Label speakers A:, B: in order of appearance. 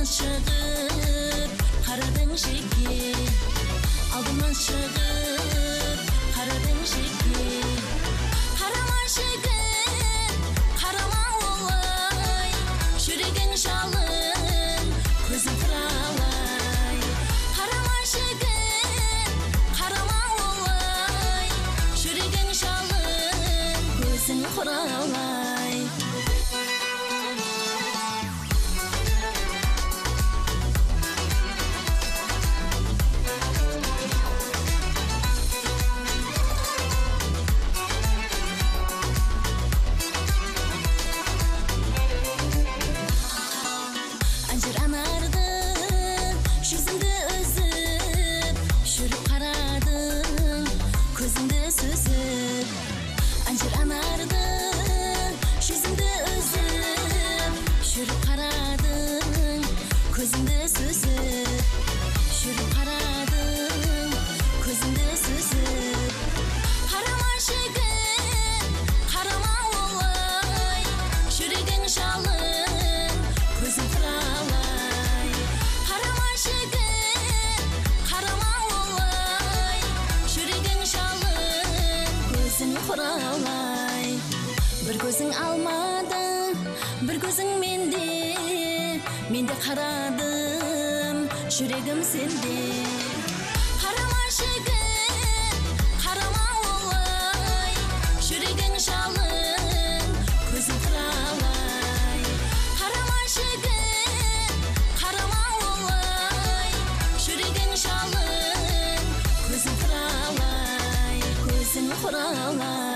A: шығып қарадың шекке, алдымнан шығып қарадың шекке. Қарама жігіт, қарама олай, жүрегің жалын, көзің құралай. Қарама жігіт, қарама олай, жүрегің жалын, көзің құралай. Жүзіңді үзіп, жүріп қарадың, көзіңді сүзіп. Анжир анардың, жүзіңді үзіп, жүріп қарадың, көзіңді сүзіп. Жүріп қарадың, көзіңді сүзіп. Қарама жігіт, қарама олай, жүрегің жалын, көзің құралай. Қарама жігіт, қарама олай, жүрегің жалын, көзің құралай. Бір көзің алмады, бір көзің менде қарадым, жүрегім сенде. Қарама жігіт, қарама олай, жүрегің жалын, көзің құралай. Қарама жігіт, қарама олай, жүрегің жалын, көзің құралай, көзің құралай.